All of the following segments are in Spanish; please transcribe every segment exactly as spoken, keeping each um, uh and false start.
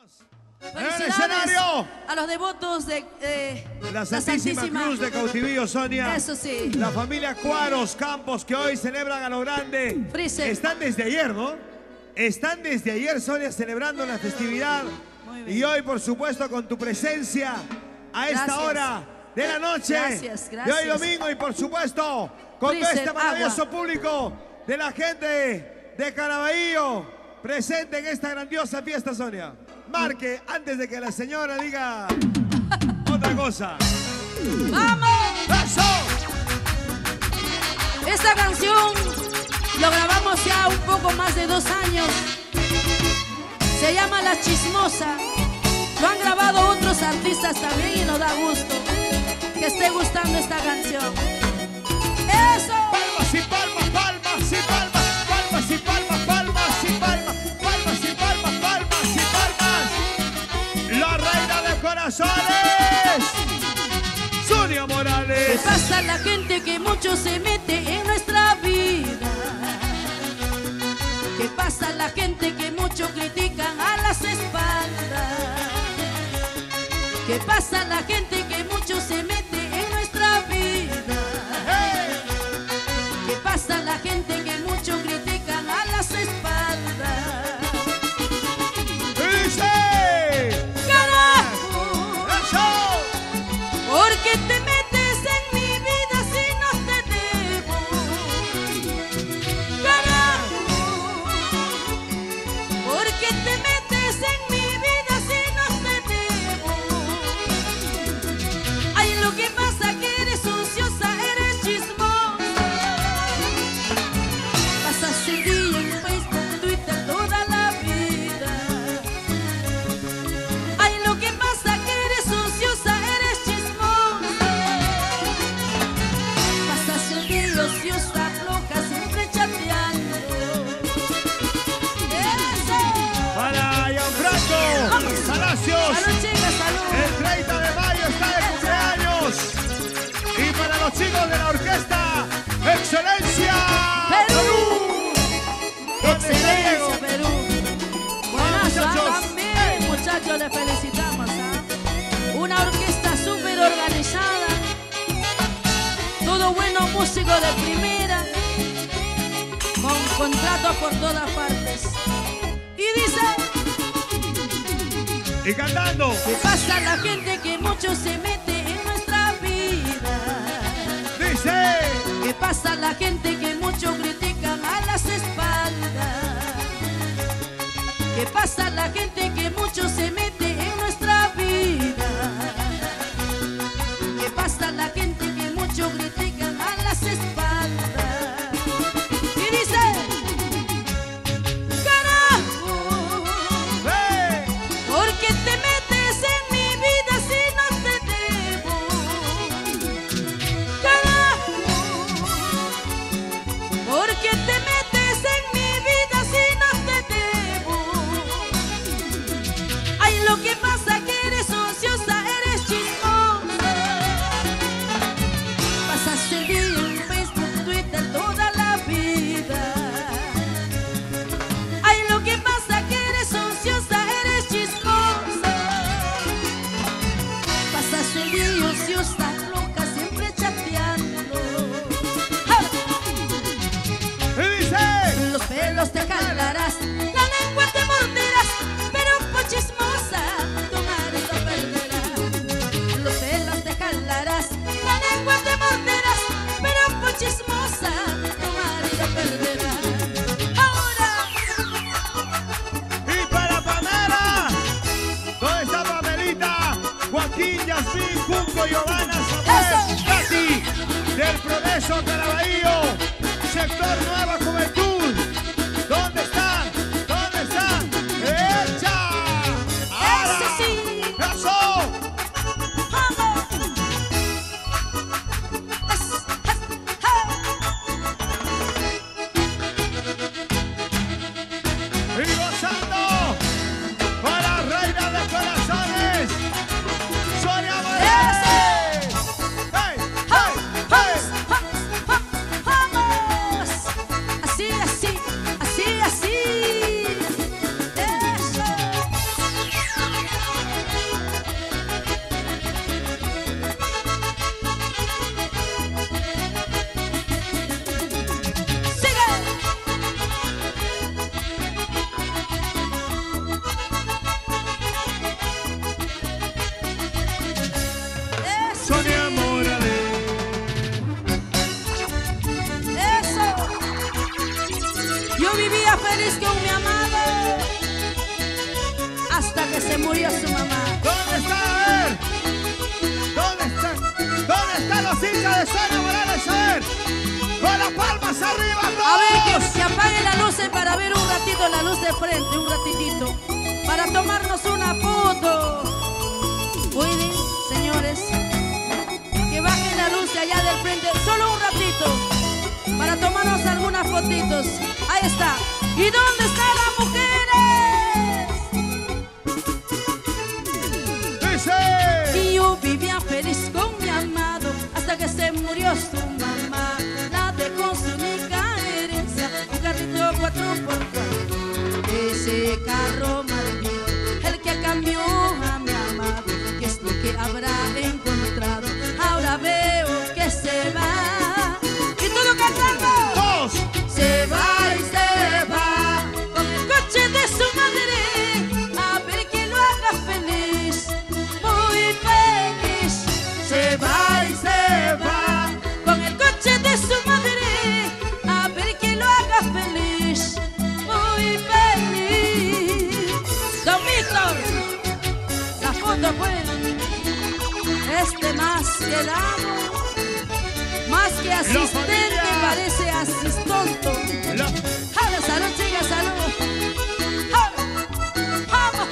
En el escenario, a los devotos de eh, la Santísima, Santísima Cruz de Cautivillo, Sonia. Eso sí. La familia Cuaros Campos, que hoy celebran a lo grande. Freezer. Están desde ayer, ¿no? Están desde ayer, Sonia, celebrando la festividad. Muy bien. Y hoy, por supuesto, con tu presencia a esta Gracias. hora de la noche. Gracias, gracias. De hoy domingo y, por supuesto, con Freezer, todo este maravilloso agua. público de la gente de Caraballo presente en esta grandiosa fiesta, Sonia. Marque antes de que la señora diga otra cosa. ¡Vamos! ¡Eso! Esta canción lo grabamos ya un poco más de dos años. Se llama La Chismosa. Lo han grabado otros artistas también y nos da gusto que esté gustando esta canción. ¡Eso! Palmas y palmas, palmas y palmas, palmas y palmas, palmas y palmas, palmas y palmas, palmas y palmas. La reina de corazones, Sonia ¿Qué Morales. pasa a la gente que mucho se mete en nuestra vida? ¿Qué pasa a la gente que mucho critican a las espaldas? ¿Qué pasa a la gente que mucho se mete en nuestra vida? Hey. ¿Qué pasa a la gente que mucho critican a las espaldas? Dice, ¡Carajo! eso. ¿Por qué te metes en mi vida si no te debo? ¡Carajo! ¿Por qué te metes en mi vida si no te debo? Ay, lo que pasa que eres ociosa, eres chismosa. Pasas el día en Facebook, Twitter, toda la vida. Ay, lo que pasa que eres ociosa, eres chismosa. Pasas el día ociosa, floja, siempre chateando. ¡Eso! Para Gianfranco Vamos. Palacios. ¡Salud, chicas, salud! El treinta de mayo está de cumpleaños. Y para los chicos de la orquesta, ¡Excelencia! ¡Perú! ¿Dónde está Diego? ¡Excelencia, Perú! Buenas, muchachos. ah, también, muchachos, les felicitamos. ¿Ah? Una orquesta súper organizada. Todo bueno, músico de primera. Con contratos por todas partes. Y dice... Y cantando. ¿Qué pasa a la gente que mucho se mete en nuestra vida? Dice. ¿Qué pasa a la gente que mucho critican a las espaldas? ¿Qué pasa a la gente que mucho se mete en nuestra vida? ¿Qué pasa a la gente que mucho critican a las espaldas? Y dice... ¡Carajo! ¡Hey! ¿Por qué te metes en mi vida si no te debo? ¡Carajo! ¿Por qué te metes en mi vida si no te debo? Ay, lo que pasa que eres ociosa, eres chismosa. Pasas el día en Facebook, Twitter, toda la vida. Ay, lo que pasa que eres ociosa, eres chismosa. Pasas el día ociosa, loca, siempre chateando. ¡Ja! Y dice. Los pelos te jalarás, la lengua te morderás, pero por chismosa tu marido perderá. Los pelos te jalarás, la lengua te morderás, pero por chismosa tu marido perderá. Ahora... Y para Pamela. ¿Dónde está Pamelita? Joaquín, Yasmín, Junco, Giovanna, Samuel, Eso. Katy, del Progreso Caraballo, sector Nueva Juventud. ¿Dónde están? ¿Dónde están? ¡Echa! Eso sí. ¡Eso! ¡Vamos! Es- es- ¡ja! Y gozando con la reina de corazones, Sonia Morales. ¡Hey! ¡Hey! ¡Hey! ¡Vamos! ¡Vamos! feliz con mi amado hasta que se murió su mamá. ¿Dónde está? A ver. ¿Dónde están? ¿Dónde están los hinchas de Sonia Morales? A ver. Con las palmas arriba, todos. A ver, que se apaguen las luces para ver un ratito la luz de frente, un ratitito. Para tomarnos una foto. Pueden, señores, que bajen la luz de allá del frente, solo un ratito, para tomarnos algunas fotitos. Ahí está. ¿Y dónde están las mujeres? Dice. Y yo vivía feliz con mi amado hasta que se murió su mamá. La dejó su única herencia, un carrito cuatro por cuatro. Ese carro maldito, el que cambió a mi amado, ¿qué es lo que habrá encontrado? Ahora veo que se va. Y todo cantando. Dos. Se va y se va con el coche de su madre, a ver que lo haga feliz, muy feliz. Se va y se va con el coche de su madre, a ver que lo haga feliz, muy feliz. Don Víctor, la foto pues, este más que damos, más que asistente, parece asistonto. La... ¡Jala, salud, chicas, salud! ¡Jala! ¡Vamos!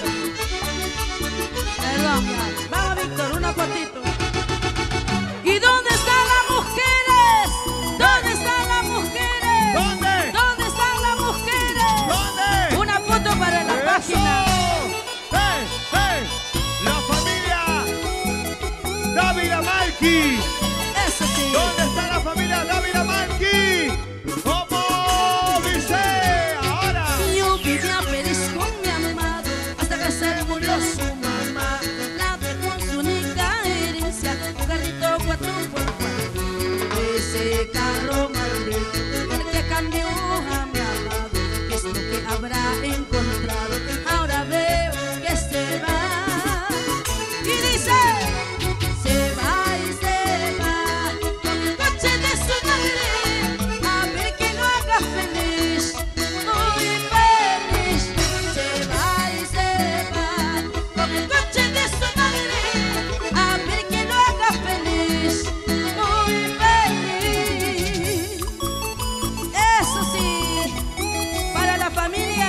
Perdón, ya. Vamos, Víctor, una fotito. ¿Y dónde están las mujeres? ¿Dónde están las mujeres? ¿Dónde? ¿Dónde están las mujeres? ¿Dónde? Una foto para la ¡Eso! página. ¡Hey, hey! La familia Dávila Malqui. Eso sí. ¿Dónde está la familia Dávila Malqui? ¿Cómo dice ahora? Yo vivía feliz con mi amado hasta que se murió su mamá. La dejó su única herencia, un carrito cuatro por cuatro. Ese carro maldito, el que cambió a mi amado, ¿qué es lo que habrá encontrado? Ahora veo que se va. Y dice, se va y se va con el coche de su madre, a ver que lo haga feliz, muy feliz. Se va y se va con el coche de su madre, a ver que lo haga feliz, muy feliz. Eso sí, para la familia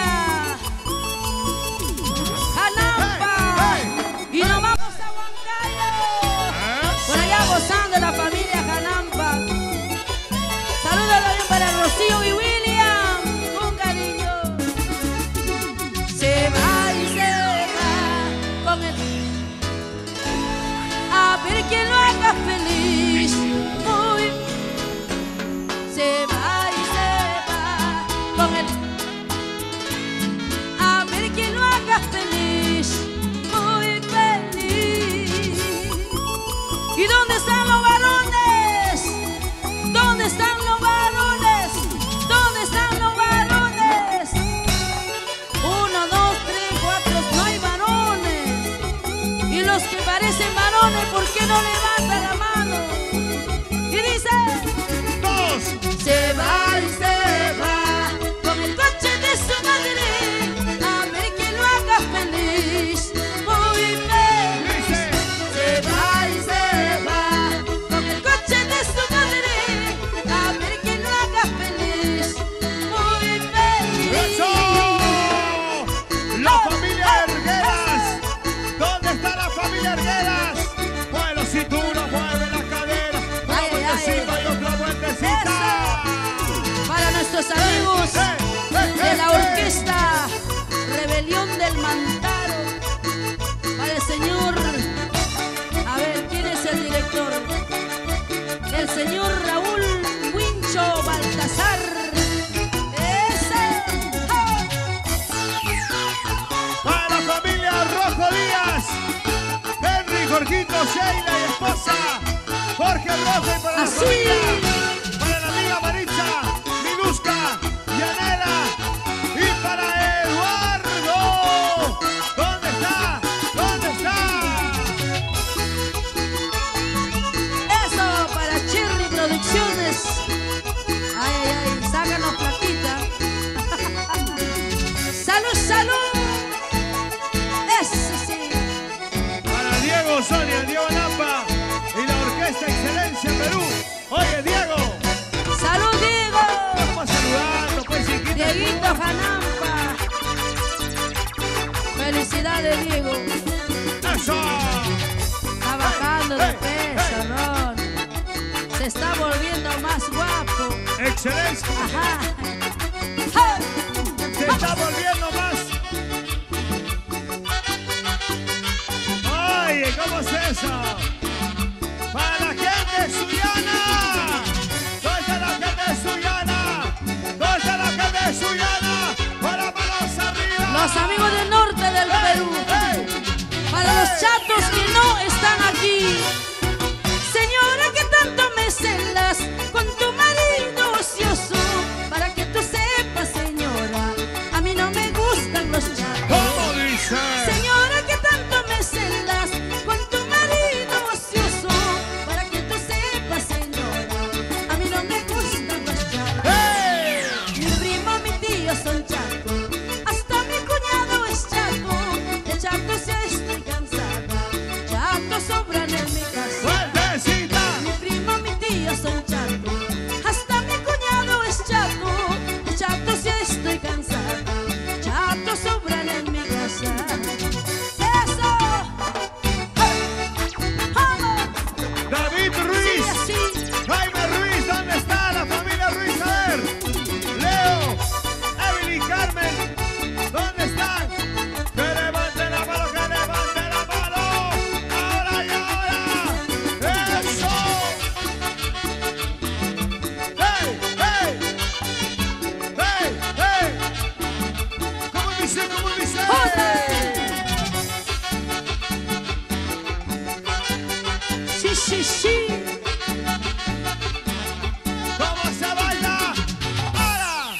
Jalapa. Hey, Y nos vamos a Huancayo. Por allá gozando la familia Jalampa. Saludos también para Rocío y William, con cariño. Se va y se va con el, a ver quién lo haga feliz. Muy. Se va y se va con el, a ver quién lo haga feliz, muy feliz. ¿Y dónde están los varones? ¿Dónde están los varones? ¿Dónde están los varones? Uno, dos, tres, cuatro, no hay varones. Y los que parecen varones, ¿por qué no levantan la mano? Y dice, dos. se va y se va con el coche de su madre, a ver que lo haga feliz, muy feliz. Dice. Se va y se va con el coche de su madre, a ver que lo haga feliz, muy feliz. ¡Eso! La familia Ergueras. ¿Dónde está la familia Ergueras? Bueno, si tú no mueves la cadera, una Ay, ay, vueltecita ay. y otra vueltecita. Para nuestros amigos Eh, eh, de la eh, orquesta Rebelión del Mantaro, para el señor, a ver, ¿quién es el director? El señor Raúl Wincho Baltasar. Ese. ¡Ah! Para la familia Rojo Díaz, Henry, Jorgito, Sheila y esposa, Jorge Rojo, y para la Así. familia, para la amiga Maritza, Minuska, Yanela, y para Eduardo. ¿Dónde está? ¿Dónde está? Eso para Cherry Producciones. Ay, ay, ay, sácanos platita. hacia Perú. Oye, Diego. ¡Salud, Diego! Vamos saludando, pues, chiquita. Dieguito Janampa. Felicidades, Diego. ¡Eso! Está bajando de peso, Ron. Se está volviendo más guapo. Excelencia. Ajá. Se está volviendo más. Oye, ¿cómo es eso? Para la gente suyana. ¿Dónde está la gente suyana? ¿Dónde está la gente suyana? Con las manos arriba. Los amigos del norte del Perú. Hey, Para los chatos que no están aquí. Señora, que tanto me celas con tu marido ocioso. Para que tú sepas, señora, a mí no me gustan los chatos. ¿cómo dice? Señora, que tanto me celas con tu marido ocioso. Para que tú sepas, señora, a mí no me gustan los chatos. ¡Hey! Mi primo, mi tío son chatos. Hasta mi cuñado es chato. De chatos ya estoy cansada. Chatos sobran en mi casa. ¡Fuertecita! Mi primo, mi tío son chatos. Hasta mi cuñado es chato. De chatos ya estoy cansada. Chatos sobran en mi casa. ¡Eso! ¡Hey! ¡Vamos! David Sí, Ruiz. así. Jaime Ruiz, ¿dónde está la familia Ruiz? A ver. Leo, Evelyn, Carmen, ¿dónde están? Que levanten la mano, que levanten la mano. Ahora y ahora. Eso. Hey, hey. Hey, hey. ¿Cómo dice? ¿Cómo dice? Sí, sí, sí. ¿Cómo se baila? Ahora.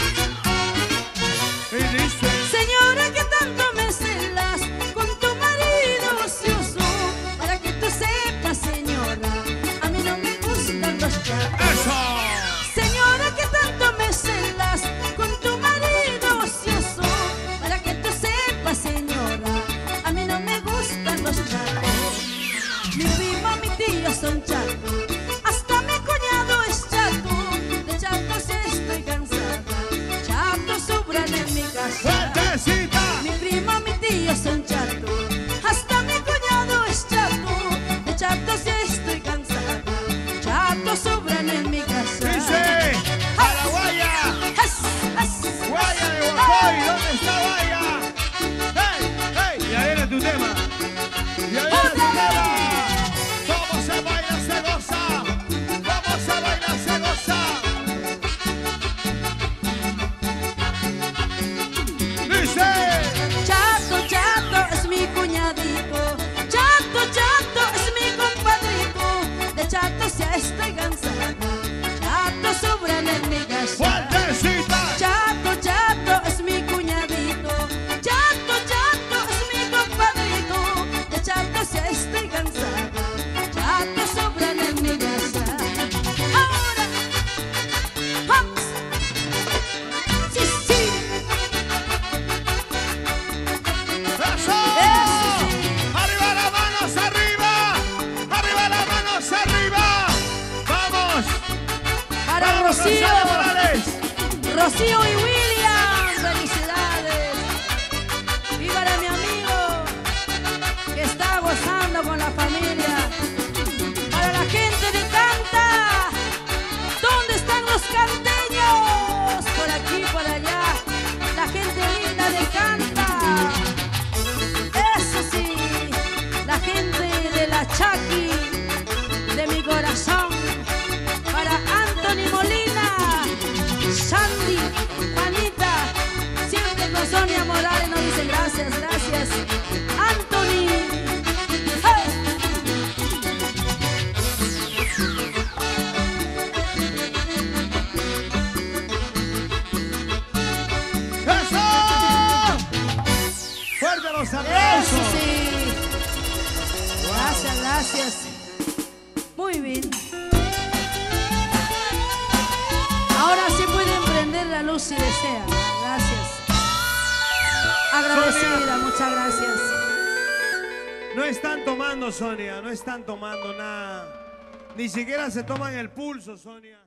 Y dice. Señora, que tanto me celas con tu marido ocioso. Para que tú sepas, señora, a mí no me gustan los chatos. Eso. Señora, que tanto me celas con tu marido ocioso. Para que tú sepas, señora, a mí no me gustan los chatos. Mi primo, mi tío son chatos. Hasta mi cuñado es chato. De chatos estoy cansada. Chatos sobran en mi casa. Fuertecita. Mi primo, mi tío son chatos. Hasta mi cuñado es chato. De chatos ya estoy cansada. Chatos sobran en mi casa. Dice. A la guaya. Es, es, Guaya de Guacoy, ¿dónde está Guaya? ¡Hey! ¡Hey! Ya viene tu tema. Ya viene tu tema. ¿Cómo se baila, se goza? ¿Cómo se baila, se goza? Dice. Chato, chato es mi cuñadito. Chato, chato es mi compadrito. De chatos ya estoy cansada. Chatos sobran en mi casa. ¡Fuertecita! Chato, chato es mi cuñadito. Chato, chato es mi compadrito. De chatos ya estoy cansada. Chatos sobran en mi casa. Ahora, vamos. Sí, sí. ¡Eso! Eso sí. ¡Arriba las manos, arriba! ¡Arriba las manos, arriba! ¡Vamos! Para ¡Vamos, Rocío. Gonzalo Morales! Rocío y William, felicidades. Y para mi amigo que está gozando con la familia. Para la gente de Canta, ¿dónde están los canteños? Por aquí, por allá, la gente linda de Canta. Eso sí, la gente de la Chaki, de mi corazón. Para Anthony Molina, Sandy, Juanita, siempre con Sonia Morales nos dicen gracias, gracias. Anthony. ¡Hey! ¡Eso! ¡Fuerte los Eso aplausos! sí. Gracias, gracias. Muy bien. Ahora sí pueden prender la luz si desean. Gracias. Agradecida, Sonia. muchas gracias. No están tomando, Sonia, no están tomando nada. Ni siquiera se toman el pulso, Sonia.